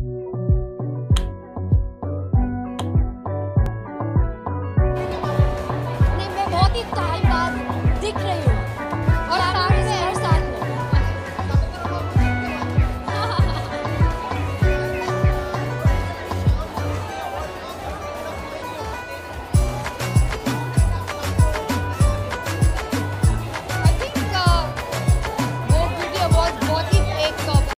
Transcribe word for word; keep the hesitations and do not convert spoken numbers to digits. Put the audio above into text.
नहीं, मैं बहुत ही टाइम बाद दिख रही हूँ।